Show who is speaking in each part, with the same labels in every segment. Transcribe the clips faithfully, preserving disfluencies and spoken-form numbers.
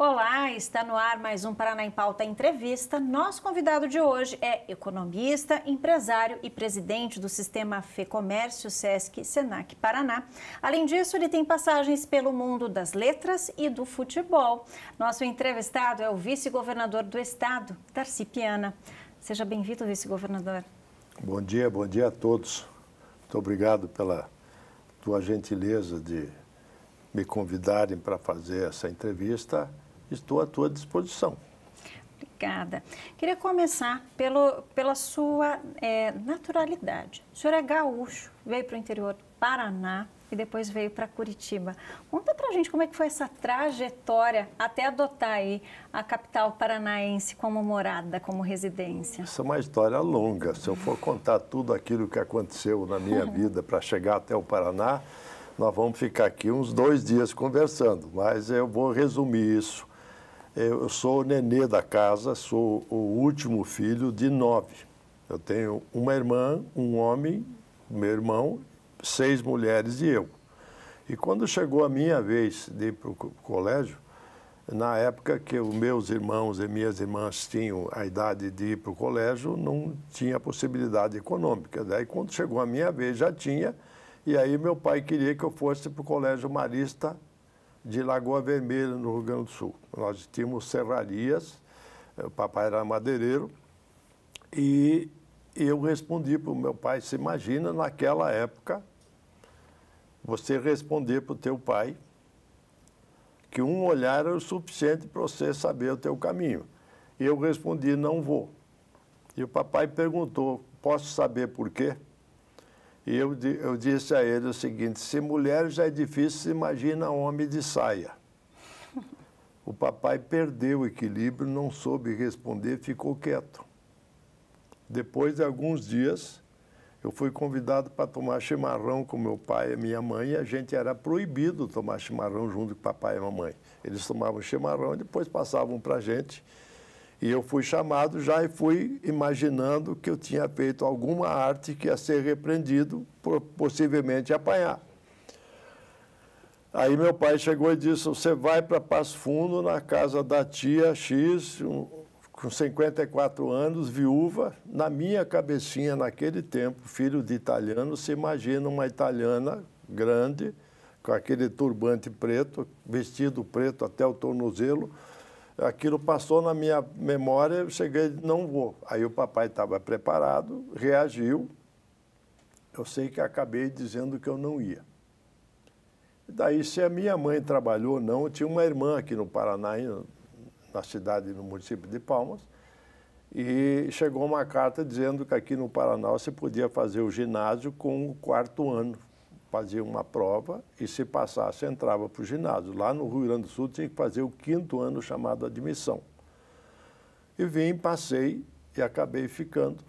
Speaker 1: Olá, está no ar mais um Paraná em Pauta Entrevista. Nosso convidado de hoje é economista, empresário e presidente do Sistema FEComércio Sesc Senac Paraná. Além disso, ele tem passagens pelo mundo das letras e do futebol. Nosso entrevistado é o vice-governador do estado, Darcy Piana. Seja bem-vindo, vice-governador.
Speaker 2: Bom dia, bom dia a todos. Muito obrigado pela tua gentileza de me convidarem para fazer essa entrevista. Estou à tua disposição.
Speaker 1: Obrigada. Queria começar pelo, pela sua é, naturalidade. O senhor é gaúcho, veio para o interior do Paraná e depois veio para Curitiba. Conta para a gente como é que foi essa trajetória até adotar aí a capital paranaense como morada, como residência.
Speaker 2: Essa é uma história longa. Se eu for contar tudo aquilo que aconteceu na minha vida para chegar até o Paraná, nós vamos ficar aqui uns dois dias conversando, mas eu vou resumir isso. Eu sou o nenê da casa, sou o último filho de nove. Eu tenho uma irmã, um homem, meu irmão, seis mulheres e eu. E quando chegou a minha vez de ir para o colégio, na época que os meus irmãos e minhas irmãs tinham a idade de ir para o colégio, não tinha possibilidade econômica. Daí, quando chegou a minha vez, já tinha. E aí meu pai queria que eu fosse para o Colégio Marista de Lagoa Vermelha, no Rio Grande do Sul. Nós tínhamos serrarias, o papai era madeireiro, e eu respondi para o meu pai, se imagina naquela época você responder para o teu pai que um olhar era o suficiente para você saber o teu caminho. E eu respondi, não vou. E o papai perguntou, posso saber por quê? E eu, eu disse a ele o seguinte, se mulher já é difícil, imagina homem de saia. O papai perdeu o equilíbrio, não soube responder, ficou quieto. Depois de alguns dias, eu fui convidado para tomar chimarrão com meu pai e minha mãe, e a gente era proibido tomar chimarrão junto com o papai e a mamãe. Eles tomavam chimarrão e depois passavam para a gente. E eu fui chamado já e fui imaginando que eu tinha feito alguma arte que ia ser repreendido, por possivelmente apanhar. Aí meu pai chegou e disse, você vai para Passo Fundo, na casa da tia X, um, com cinquenta e quatro anos, viúva. Na minha cabecinha, naquele tempo, filho de italiano, se imagina uma italiana grande, com aquele turbante preto, vestido preto até o tornozelo. Aquilo passou na minha memória, eu cheguei e não vou. Aí o papai estava preparado, reagiu. Eu sei que acabei dizendo que eu não ia. E daí, se a minha mãe trabalhou ou não, eu tinha uma irmã aqui no Paraná, na cidade, no município de Palmas, e chegou uma carta dizendo que aqui no Paraná você podia fazer o ginásio com o quarto ano. Fazia uma prova e, se passasse, entrava para o ginásio. Lá no Rio Grande do Sul tinha que fazer o quinto ano, chamado admissão. E vim, passei e acabei ficando.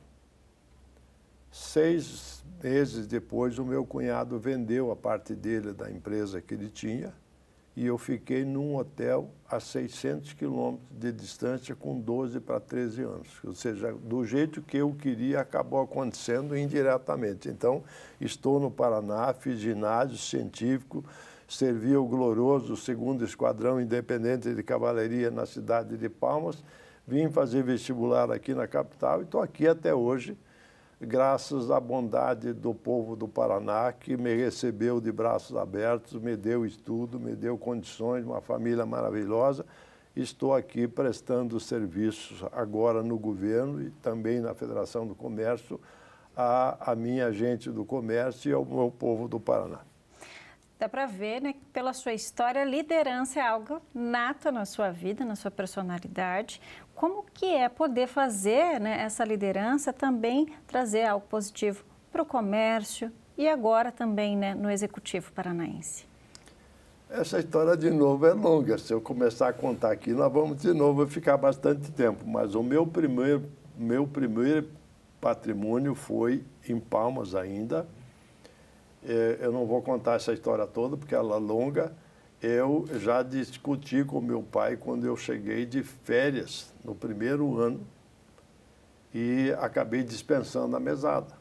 Speaker 2: Seis meses depois, o meu cunhado vendeu a parte dele da empresa que ele tinha e eu fiquei num hotel a seiscentos quilômetros de distância com doze para treze anos. Ou seja, do jeito que eu queria, acabou acontecendo indiretamente. Então, estou no Paraná, fiz ginásio científico, servi o glorioso segundo Esquadrão Independente de Cavalaria na cidade de Palmas, vim fazer vestibular aqui na capital e estou aqui até hoje, graças à bondade do povo do Paraná, que me recebeu de braços abertos, me deu estudo, me deu condições, uma família maravilhosa. Estou aqui prestando serviços agora no governo e também na Federação do Comércio, à, à minha gente do comércio e ao meu povo do Paraná.
Speaker 1: Dá para ver, né, que pela sua história, liderança é algo nato na sua vida, na sua personalidade. Como que é poder fazer, né, essa liderança também trazer algo positivo para o comércio e agora também, né, no Executivo Paranaense?
Speaker 2: Essa história, de novo, é longa. Se eu começar a contar aqui, nós vamos, de novo, ficar bastante tempo. Mas o meu primeiro, meu primeiro patrimônio foi em Palmas ainda. Eu não vou contar essa história toda, porque ela é longa. Eu já discuti com meu pai quando eu cheguei de férias no primeiro ano e acabei dispensando a mesada.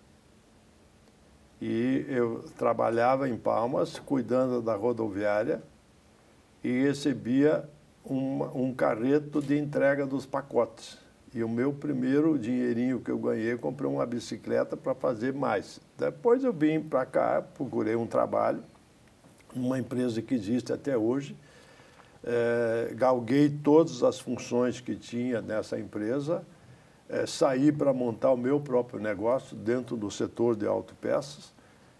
Speaker 2: E eu trabalhava em Palmas, cuidando da rodoviária, e recebia uma, um carreto de entrega dos pacotes. E o meu primeiro dinheirinho que eu ganhei, eu comprei uma bicicleta para fazer mais. Depois eu vim para cá, procurei um trabalho, numa empresa que existe até hoje. É, galguei todas as funções que tinha nessa empresa, é, saí para montar o meu próprio negócio dentro do setor de autopeças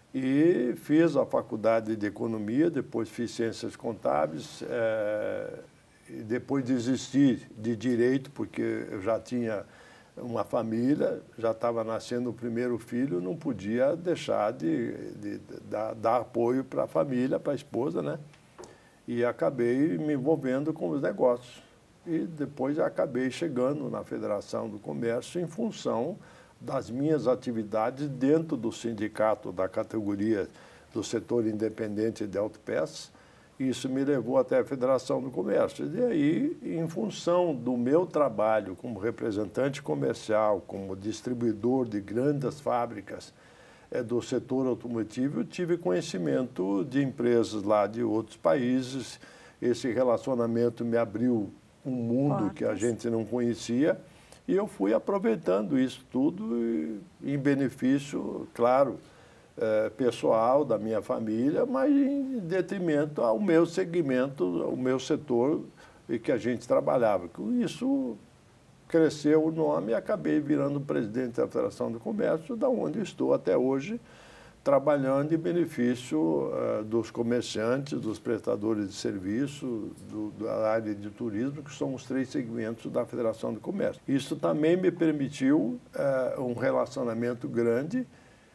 Speaker 2: e fiz a faculdade de economia, depois fiz ciências contábeis, é, e depois desisti de direito porque eu já tinha uma família, já estava nascendo o primeiro filho, não podia deixar de, de, de dar, dar apoio para a família, para a esposa, né? E acabei me envolvendo com os negócios. E depois acabei chegando na Federação do Comércio em função das minhas atividades dentro do sindicato da categoria do setor independente de autopeças. Isso me levou até a Federação do Comércio. E aí, em função do meu trabalho como representante comercial, como distribuidor de grandes fábricas é, do setor automotivo, eu tive conhecimento de empresas lá de outros países. Esse relacionamento me abriu um mundo Portas. que a gente não conhecia. E eu fui aproveitando isso tudo em benefício, claro, É, pessoal, da minha família, mas em detrimento ao meu segmento, ao meu setor em que a gente trabalhava. Com isso, cresceu o nome e acabei virando presidente da Federação do Comércio, da onde estou até hoje, trabalhando em benefício uh, dos comerciantes, dos prestadores de serviço, do, da área de turismo, que são os três segmentos da Federação do Comércio. Isso também me permitiu uh, um relacionamento grande.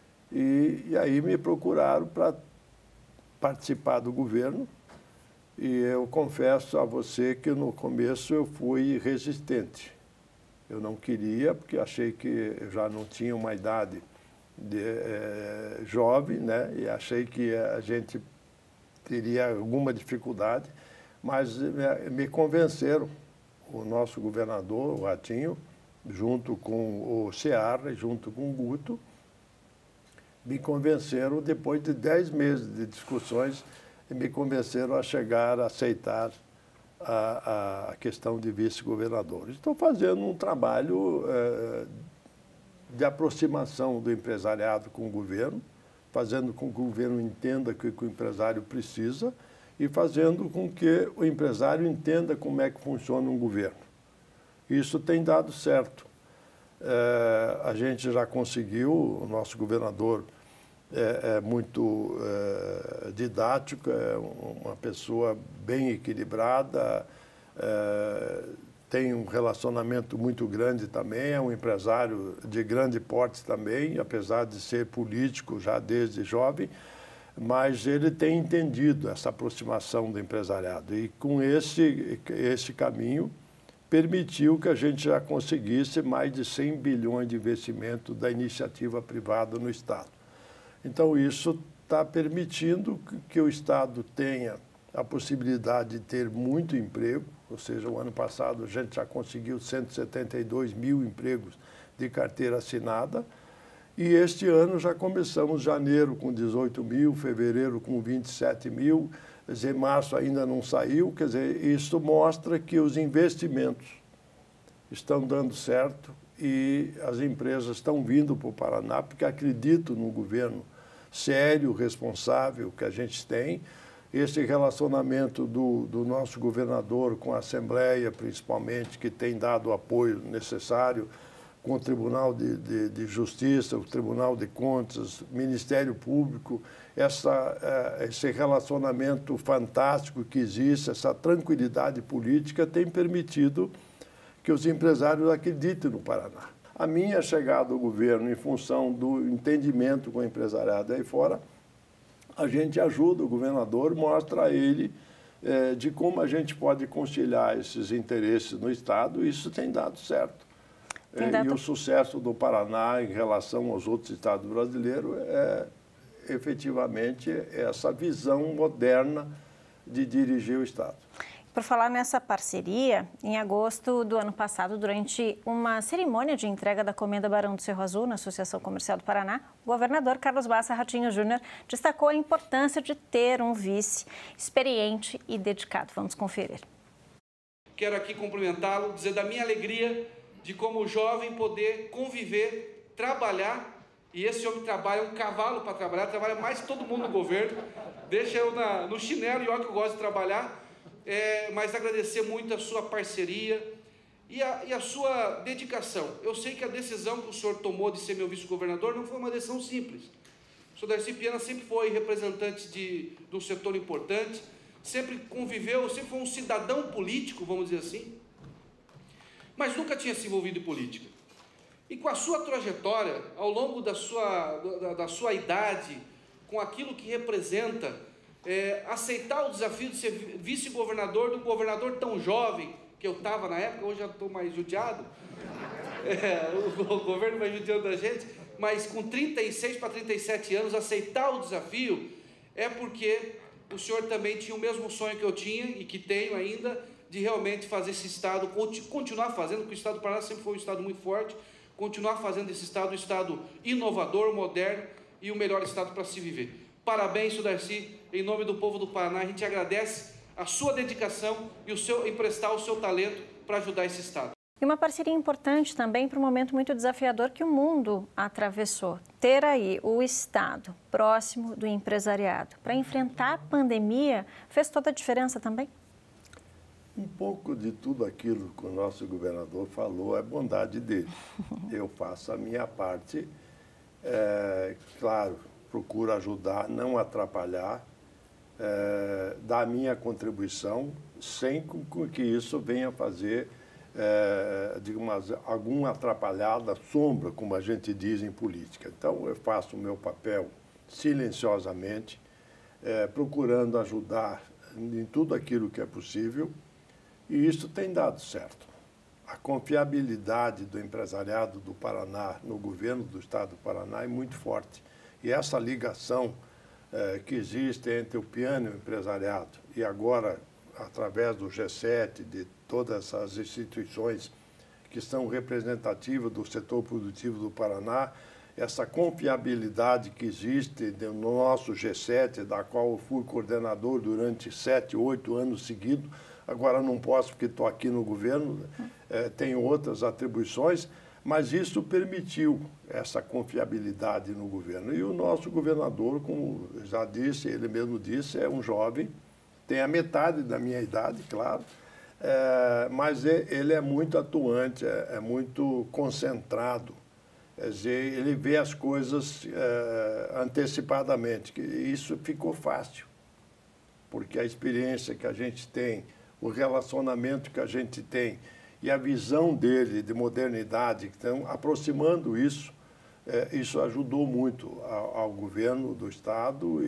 Speaker 2: E, e aí me procuraram para participar do governo e eu confesso a você que no começo eu fui resistente. Eu não queria, porque achei que eu já não tinha uma idade de, é, jovem, né? E achei que a gente teria alguma dificuldade, mas me, me convenceram, o nosso governador, o Ratinho, junto com o Seara, junto com o Guto, me convenceram, depois de dez meses de discussões, me convenceram a chegar a aceitar a, a questão de vice-governador. Estou fazendo um trabalho eh, de aproximação do empresariado com o governo, fazendo com que o governo entenda o que o empresário precisa e fazendo com que o empresário entenda como é que funciona um governo. Isso tem dado certo. É, a gente já conseguiu, o nosso governador é, é muito é, didático, é uma pessoa bem equilibrada, é, tem um relacionamento muito grande também, é um empresário de grande porte também, apesar de ser político já desde jovem, mas ele tem entendido essa aproximação do empresariado. E com esse, esse caminho, permitiu que a gente já conseguisse mais de cem bilhões de investimento da iniciativa privada no Estado. Então, isso está permitindo que o Estado tenha a possibilidade de ter muito emprego, ou seja, o ano passado a gente já conseguiu cento e setenta e dois mil empregos de carteira assinada, e este ano já começamos janeiro com dezoito mil, fevereiro com vinte e sete mil, quer dizer, março ainda não saiu, quer dizer, isso mostra que os investimentos estão dando certo e as empresas estão vindo para o Paraná porque acreditam no governo sério, responsável que a gente tem. Esse relacionamento do, do nosso governador com a Assembleia, principalmente, que tem dado o apoio necessário, com o Tribunal de, de, de Justiça, o Tribunal de Contas, Ministério Público, essa, esse relacionamento fantástico que existe, essa tranquilidade política tem permitido que os empresários acreditem no Paraná. A minha chegada ao governo, em função do entendimento com o empresariado aí fora, a gente ajuda o governador, mostra a ele eh, de como a gente pode conciliar esses interesses no Estado, e isso tem dado certo. Tem dado... E o sucesso do Paraná em relação aos outros estados brasileiros é, efetivamente, essa visão moderna de dirigir o Estado.
Speaker 1: Por falar nessa parceria, em agosto do ano passado, durante uma cerimônia de entrega da Comenda Barão do Cerro Azul na Associação Comercial do Paraná, o governador Carlos Bassa Ratinho Júnior destacou a importância de ter um vice experiente e dedicado. Vamos conferir.
Speaker 3: quero aqui cumprimentá-lo, dizer da minha alegria de como jovem poder conviver, trabalhar. E esse homem trabalha, um cavalo para trabalhar, trabalha mais que todo mundo no governo, deixa eu na, no chinelo, e olha que eu gosto de trabalhar, é, mas agradecer muito a sua parceria e a, e a sua dedicação. Eu sei que a decisão que o senhor tomou de ser meu vice-governador não foi uma decisão simples. O senhor Darcy Piana sempre foi representante de, de um setor importante, sempre conviveu, sempre foi um cidadão político, vamos dizer assim, mas nunca tinha se envolvido em política. E com a sua trajetória, ao longo da sua, da, da sua idade, com aquilo que representa, é, aceitar o desafio de ser vice-governador de um governador tão jovem, que eu estava na época, hoje já estou mais judiado, é, o, o governo vai judiando a gente, mas com trinta e seis para trinta e sete anos, aceitar o desafio, é porque o senhor também tinha o mesmo sonho que eu tinha e que tenho ainda, de realmente fazer esse estado, continuar fazendo, porque o estado do Paraná sempre foi um estado muito forte, continuar fazendo esse estado um estado inovador, moderno e o melhor estado para se viver. Parabéns, senhor Darcy, em nome do povo do Paraná, a gente agradece a sua dedicação e o seu emprestar o seu talento para ajudar esse estado.
Speaker 1: E uma parceria importante também para um momento muito desafiador que o mundo atravessou. Ter aí o Estado próximo do empresariado para enfrentar a pandemia fez toda a diferença também?
Speaker 2: Um pouco de tudo aquilo que o nosso governador falou é bondade dele. Eu faço a minha parte, é, claro, procuro ajudar, não atrapalhar, é, dar a minha contribuição, sem que isso venha fazer, é, digamos, alguma atrapalhada, sombra, como a gente diz em política. Então, eu faço o meu papel silenciosamente, é, procurando ajudar em tudo aquilo que é possível, e isso tem dado certo. A confiabilidade do empresariado do Paraná no governo do Estado do Paraná é muito forte. E essa ligação eh, que existe entre o Piana e o empresariado, e agora, através do G sete, de todas essas instituições que são representativas do setor produtivo do Paraná, essa confiabilidade que existe no nosso G sete, da qual eu fui coordenador durante sete, oito anos seguidos, agora não posso porque estou aqui no governo, eh, tenho outras atribuições, mas isso permitiu essa confiabilidade no governo. E o nosso governador, como já disse, ele mesmo disse, é um jovem, tem a metade da minha idade, claro, é, mas ele é muito atuante, é, é muito concentrado. Quer dizer, ele vê as coisas é, antecipadamente. E isso ficou fácil, porque a experiência que a gente tem, o relacionamento que a gente tem e a visão dele de modernidade, que estão aproximando isso, é, isso ajudou muito ao, ao governo do Estado e,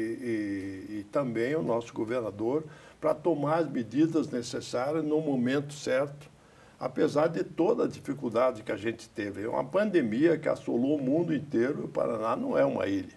Speaker 2: e, e também ao nosso governador para tomar as medidas necessárias no momento certo, apesar de toda a dificuldade que a gente teve. É uma pandemia que assolou o mundo inteiro, e o Paraná não é uma ilha.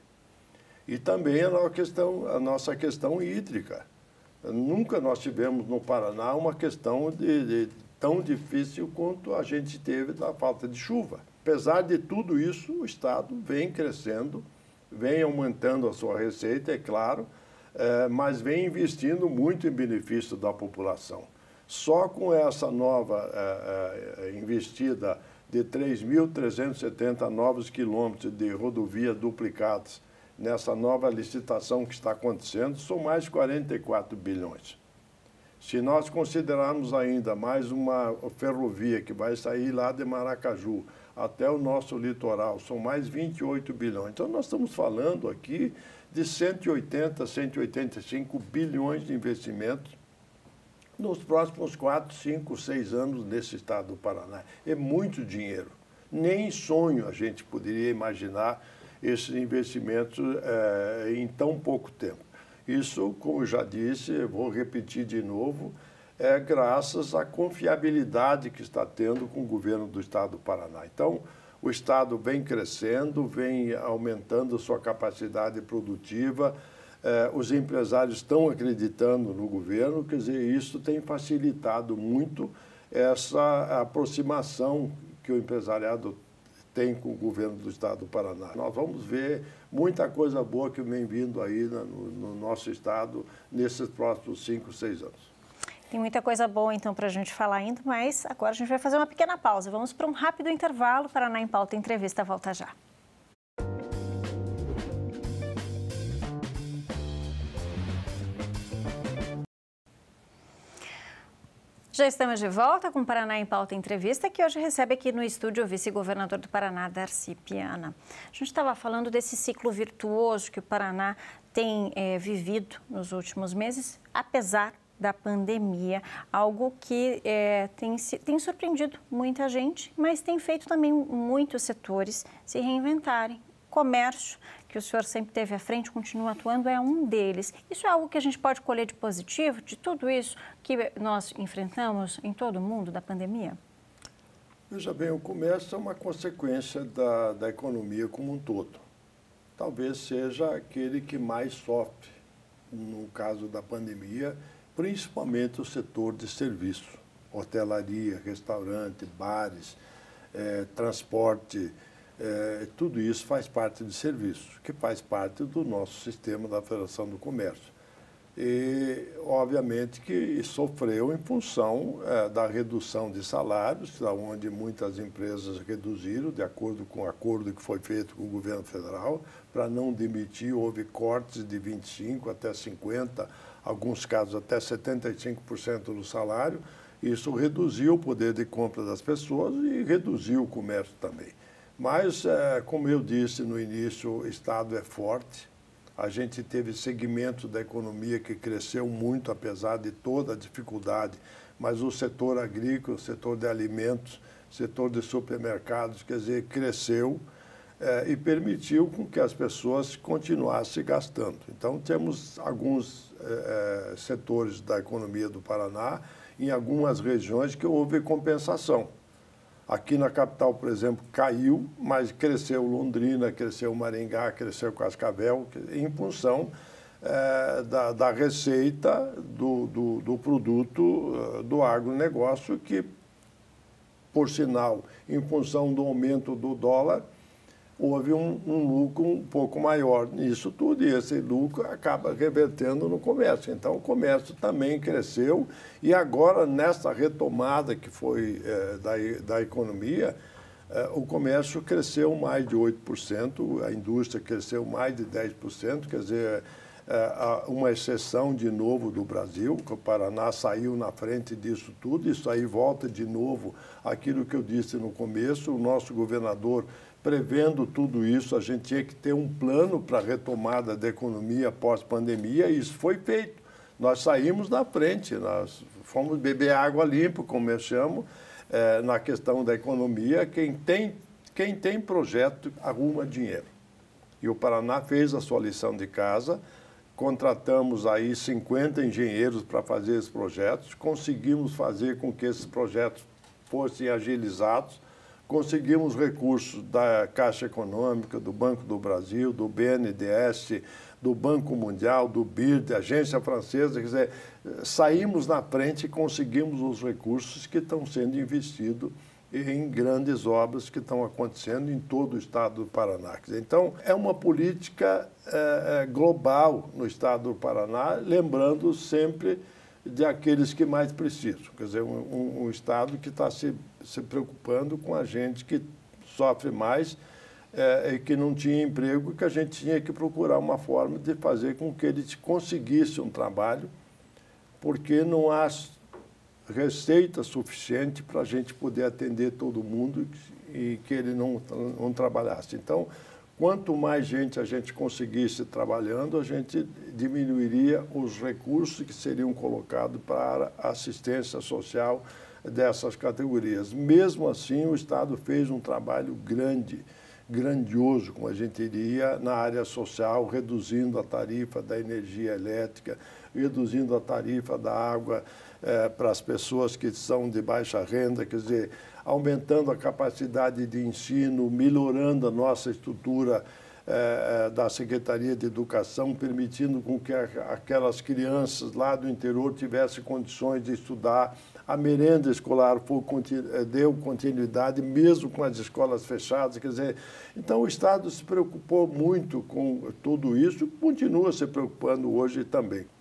Speaker 2: E também a nossa questão, a nossa questão hídrica. Nunca nós tivemos no Paraná uma questão de, de, tão difícil quanto a gente teve da falta de chuva. Apesar de tudo isso, o Estado vem crescendo, vem aumentando a sua receita, é claro, é, mas vem investindo muito em benefício da população. Só com essa nova é, é, investida de três mil trezentos e setenta novos quilômetros de rodovia duplicadas, nessa nova licitação que está acontecendo, são mais de quarenta e quatro bilhões. Se nós considerarmos ainda mais uma ferrovia que vai sair lá de Maracaju até o nosso litoral, são mais vinte e oito bilhões. Então, nós estamos falando aqui de cento e oitenta, cento e oitenta e cinco bilhões de investimentos nos próximos quatro, cinco, seis anos nesse estado do Paraná. É muito dinheiro. Nem em sonho a gente poderia imaginar esses investimentos é, em tão pouco tempo. Isso, como já disse, vou repetir de novo, é graças à confiabilidade que está tendo com o governo do Estado do Paraná. Então, o Estado vem crescendo, vem aumentando sua capacidade produtiva, é, os empresários estão acreditando no governo, quer dizer, isso tem facilitado muito essa aproximação que o empresariado tem com o governo do Estado do Paraná. Nós vamos ver muita coisa boa que vem vindo aí no, no nosso Estado nesses próximos cinco, seis anos.
Speaker 1: Tem muita coisa boa, então, para a gente falar ainda, mas agora a gente vai fazer uma pequena pausa. Vamos para um rápido intervalo. Paraná em Pauta Entrevista volta já. Já estamos de volta com o Paraná em Pauta Entrevista, que hoje recebe aqui no estúdio o vice-governador do Paraná, Darcy Piana. A gente estava falando desse ciclo virtuoso que o Paraná tem é, vivido nos últimos meses, apesar da pandemia, algo que é, tem, tem surpreendido muita gente, mas tem feito também muitos setores se reinventarem. Comércio, que o senhor sempre teve à frente, continua atuando, é um deles. Isso é algo que a gente pode colher de positivo, de tudo isso que nós enfrentamos em todo o mundo da pandemia?
Speaker 2: Veja bem, o comércio é uma consequência da, da economia como um todo. Talvez seja aquele que mais sofre, no caso da pandemia, principalmente o setor de serviço, hotelaria, restaurante, bares, eh, transporte. É, tudo isso faz parte de serviço, que faz parte do nosso sistema da Federação do Comércio. E, obviamente, que sofreu em função é, da redução de salários, onde muitas empresas reduziram, de acordo com o acordo que foi feito com o governo federal, para não demitir, houve cortes de vinte e cinco por cento até cinquenta por cento, alguns casos até setenta e cinco por cento do salário. Isso reduziu o poder de compra das pessoas e reduziu o comércio também. Mas, como eu disse no início, o Estado é forte. A gente teve segmento da economia que cresceu muito, apesar de toda a dificuldade. Mas o setor agrícola, o setor de alimentos, o setor de supermercados, quer dizer, cresceu é, e permitiu com que as pessoas continuassem gastando. Então, temos alguns é, setores da economia do Paraná, em algumas regiões que houve compensação. Aqui na capital, por exemplo, caiu, mas cresceu Londrina, cresceu Maringá, cresceu Cascavel, em função é, da, da receita do, do, do produto do agronegócio, que, por sinal, em função do aumento do dólar, houve um, um lucro um pouco maior nisso tudo, e esse lucro acaba revertendo no comércio. Então, o comércio também cresceu, e agora, nessa retomada que foi é, da, da economia, é, o comércio cresceu mais de oito por cento, a indústria cresceu mais de dez por cento, quer dizer, é, uma exceção de novo do Brasil, que o Paraná saiu na frente disso tudo. Isso aí volta de novo aquilo que eu disse no começo, o nosso governador, prevendo tudo isso, a gente tinha que ter um plano para a retomada da economia pós-pandemia, e isso foi feito. Nós saímos na frente, nós fomos beber água limpa, como eu chamo, é, na questão da economia. Quem tem, quem tem projeto arruma dinheiro. E o Paraná fez a sua lição de casa, contratamos aí cinquenta engenheiros para fazer esses projetos, conseguimos fazer com que esses projetos fossem agilizados, conseguimos recursos da Caixa Econômica, do Banco do Brasil, do B N D E S, do Banco Mundial, do B I R D, da Agência Francesa. Quer dizer, saímos na frente e conseguimos os recursos que estão sendo investidos em grandes obras que estão acontecendo em todo o estado do Paraná. Quer dizer, então, é uma política é, global no estado do Paraná, lembrando sempre de aqueles que mais precisam. Quer dizer, um, um, um estado que está se, se preocupando com a gente que sofre mais é, e que não tinha emprego, e que a gente tinha que procurar uma forma de fazer com que ele conseguisse um trabalho, porque não há receita suficiente para a gente poder atender todo mundo e que ele não, não trabalhasse. Então, quanto mais gente a gente conseguisse trabalhando, a gente diminuiria os recursos que seriam colocados para a assistência social dessas categorias. Mesmo assim, o Estado fez um trabalho grande, grandioso, como a gente diria, na área social, reduzindo a tarifa da energia elétrica, reduzindo a tarifa da água eh, para as pessoas que são de baixa renda, quer dizer, aumentando a capacidade de ensino, melhorando a nossa estrutura eh, da Secretaria de Educação, permitindo com que a, aquelas crianças lá do interior tivessem condições de estudar. A merenda escolar foi, deu continuidade, mesmo com as escolas fechadas. Quer dizer, então o Estado se preocupou muito com tudo isso e continua se preocupando hoje também.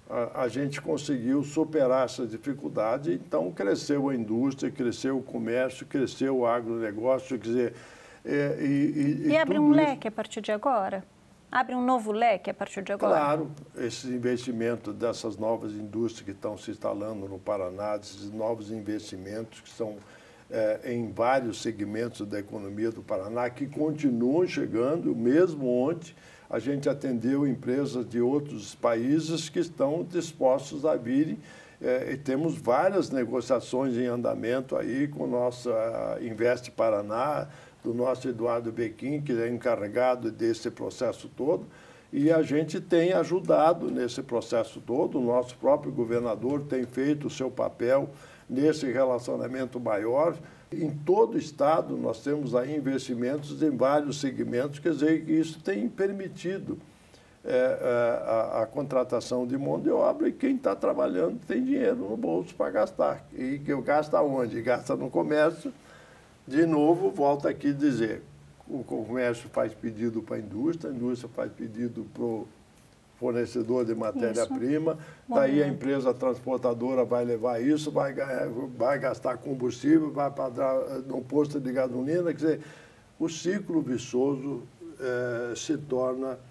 Speaker 2: a, a gente conseguiu superar essa dificuldade, então cresceu a indústria, cresceu o comércio, cresceu o agronegócio, quer dizer... É, e e,
Speaker 1: e, e abre um
Speaker 2: isso...
Speaker 1: leque a partir de agora? Abre um novo leque a partir de agora?
Speaker 2: Claro, esse investimento dessas novas indústrias que estão se instalando no Paraná, esses novos investimentos que são é, em vários segmentos da economia do Paraná, que continuam chegando, mesmo onde a gente atendeu empresas de outros países que estão dispostos a virem. É, e temos várias negociações em andamento aí com nossa Investe Paraná, do nosso Eduardo Bequim, que é encarregado desse processo todo, e a gente tem ajudado nesse processo todo, o nosso próprio governador tem feito o seu papel nesse relacionamento maior. Em todo o estado nós temos aí investimentos em vários segmentos, quer dizer que isso tem permitido é, é, a, a contratação de mão de obra, e quem está trabalhando tem dinheiro no bolso para gastar. E que eu gasto onde? Gasta no comércio. De novo, volto aqui a dizer, o comércio faz pedido para a indústria, a indústria faz pedido para o fornecedor de matéria-prima, daí a empresa transportadora vai levar isso, vai, vai gastar combustível, vai pagar no posto de gasolina, quer dizer, o ciclo vicioso eh, se torna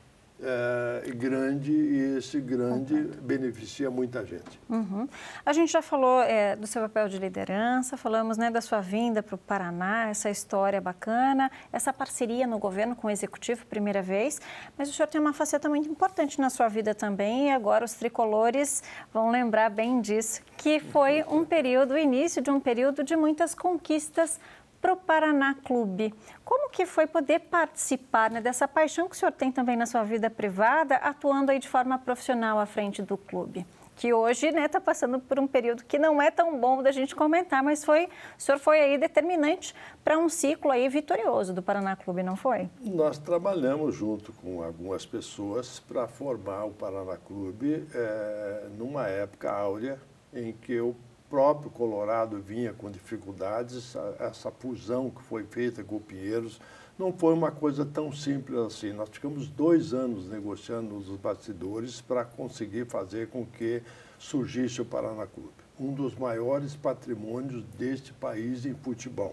Speaker 2: É, grande, e esse grande Completo. beneficia muita gente.
Speaker 1: Uhum. A gente já falou é, do seu papel de liderança, falamos, né, da sua vinda para o Paraná, essa história bacana, essa parceria no governo com o Executivo, primeira vez, mas o senhor tem uma faceta muito importante na sua vida também, e agora os tricolores vão lembrar bem disso, que foi um período, o início de um período de muitas conquistas para o Paraná Clube. Como que foi poder participar, né, dessa paixão que o senhor tem também na sua vida privada, atuando aí de forma profissional à frente do clube? Que hoje está, né, passando por um período que não é tão bom da gente comentar, mas foi, o senhor foi aí determinante para um ciclo aí vitorioso do Paraná Clube, não foi?
Speaker 2: Nós trabalhamos junto com algumas pessoas para formar o Paraná Clube é, numa época áurea em que o próprio Colorado vinha com dificuldades. Essa fusão que foi feita com o Pinheiros não foi uma coisa tão simples assim. Nós ficamos dois anos negociando nos bastidores para conseguir fazer com que surgisse o Paraná Clube, um dos maiores patrimônios deste país em futebol.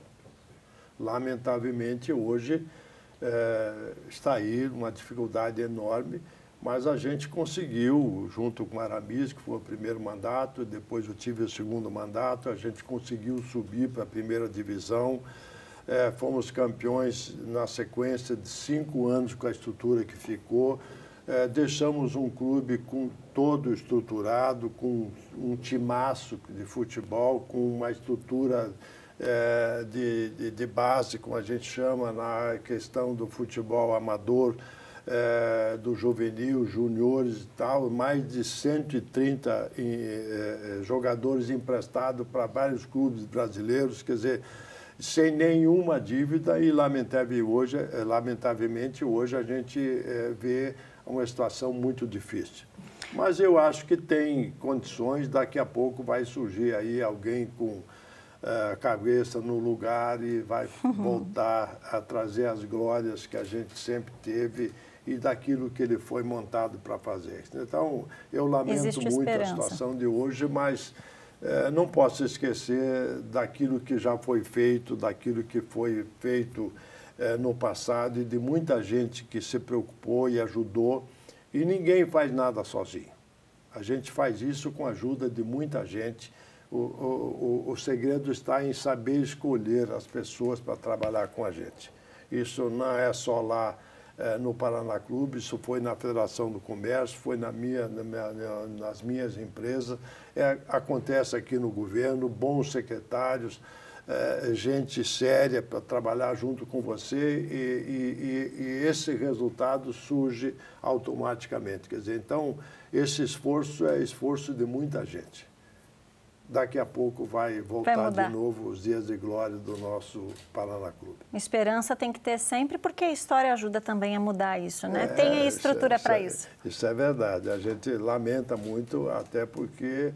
Speaker 2: Lamentavelmente, hoje é, está aí uma dificuldade enorme, mas a gente conseguiu, junto com o Aramis, que foi o primeiro mandato, depois eu tive o segundo mandato, a gente conseguiu subir para a primeira divisão. É, fomos campeões na sequência de cinco anos com a estrutura que ficou. É, deixamos um clube com todo estruturado, com um timaço de futebol, com uma estrutura é, de, de, de base, como a gente chama, na questão do futebol amador, É, do juvenil, juniores e tal, mais de cento e trinta é, jogadores emprestados para vários clubes brasileiros, quer dizer, sem nenhuma dívida, e lamentavelmente hoje, lamentavelmente, hoje a gente é, vê uma situação muito difícil. Mas eu acho que tem condições, daqui a pouco vai surgir aí alguém com a cabeça no lugar e vai voltar a trazer as glórias que a gente sempre teve e daquilo que ele foi montado para fazer. Então, eu lamento
Speaker 1: Existe
Speaker 2: muito
Speaker 1: esperança.
Speaker 2: a situação de hoje, mas é, não posso esquecer daquilo que já foi feito, daquilo que foi feito é, no passado, e de muita gente que se preocupou e ajudou, e ninguém faz nada sozinho. A gente faz isso com a ajuda de muita gente. O, o, o, o segredo está em saber escolher as pessoas para trabalhar com a gente. Isso não é só lá é, no Paraná Clube, isso foi na Federação do Comércio, foi na minha, na minha, nas minhas empresas, é, acontece aqui no governo, bons secretários, é, gente séria para trabalhar junto com você, e, e, e, e esse resultado surge automaticamente. Quer dizer, então, esse esforço é esforço de muita gente. Daqui a pouco vai voltar
Speaker 1: vai
Speaker 2: de novo os dias de glória do nosso Paraná Clube.
Speaker 1: Esperança tem que ter sempre, porque a história ajuda também a mudar isso, né? É, tem a estrutura para isso.
Speaker 2: Isso é verdade. A gente lamenta muito, até porque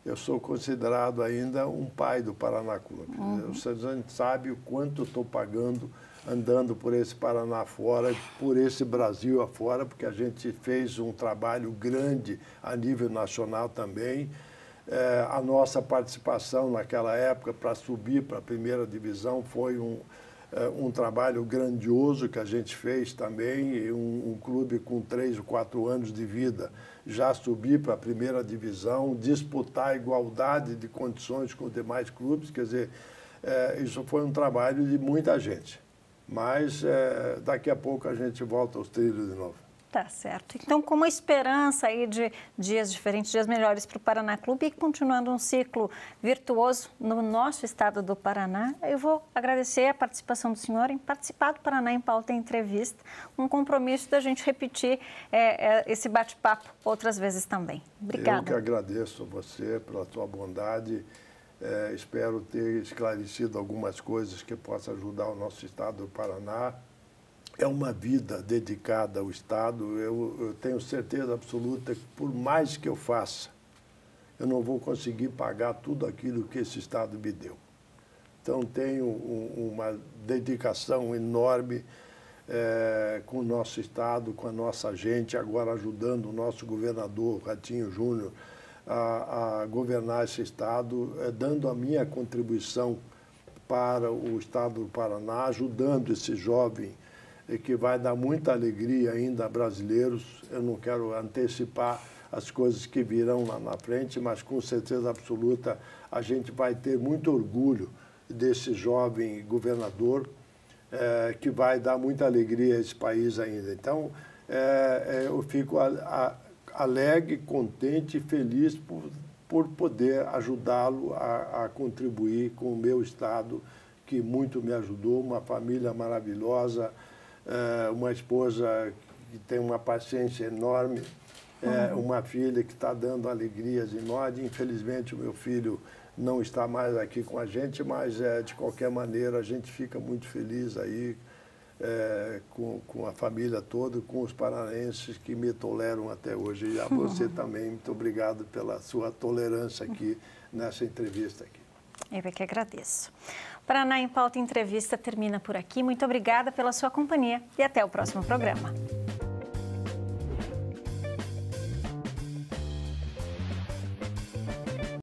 Speaker 2: eu sou considerado ainda um pai do Paraná Clube.
Speaker 1: Uhum.
Speaker 2: A gente sabe o quanto eu estou pagando andando por esse Paraná afora, por esse Brasil afora, porque a gente fez um trabalho grande a nível nacional também. É, a nossa participação naquela época para subir para a primeira divisão foi um, é, um trabalho grandioso que a gente fez também, e um, um clube com três ou quatro anos de vida já subir para a primeira divisão, disputar a igualdade de condições com os demais clubes, quer dizer, é, isso foi um trabalho de muita gente. Mas é, daqui a pouco a gente volta aos trilhos de novo.
Speaker 1: Tá certo. Então, com uma esperança aí de dias diferentes, dias melhores para o Paraná Clube e continuando um ciclo virtuoso no nosso estado do Paraná, eu vou agradecer a participação do senhor em participar do Paraná em Pauta Entrevista, um compromisso da gente repetir é, é, esse bate-papo outras vezes também. Obrigada.
Speaker 2: Eu que agradeço a você pela sua bondade. É, espero ter esclarecido algumas coisas que possam ajudar o nosso estado do Paraná. É uma vida dedicada ao Estado. Eu, eu tenho certeza absoluta que, por mais que eu faça, eu não vou conseguir pagar tudo aquilo que esse Estado me deu. Então, tenho um, uma dedicação enorme é, com o nosso Estado, com a nossa gente, agora ajudando o nosso governador, Ratinho Júnior, a, a governar esse Estado, é, dando a minha contribuição para o Estado do Paraná, ajudando esse jovem que vai dar muita alegria ainda a brasileiros. Eu não quero antecipar as coisas que virão lá na frente, mas com certeza absoluta a gente vai ter muito orgulho desse jovem governador é, que vai dar muita alegria a esse país ainda. Então, é, é, eu fico a, a, alegre, contente e feliz por, por poder ajudá-lo a, a contribuir com o meu estado, que muito me ajudou, uma família maravilhosa, uma esposa que tem uma paciência enorme, é, uma filha que está dando alegrias enormes. Infelizmente, o meu filho não está mais aqui com a gente, mas, é, de qualquer maneira, a gente fica muito feliz aí é, com, com a família toda, com os paranaenses que me toleram até hoje. E a você também, muito obrigado pela sua tolerância aqui nessa entrevista aqui.
Speaker 1: Eu é que agradeço. Paraná em Pauta Entrevista termina por aqui. Muito obrigada pela sua companhia e até o próximo programa.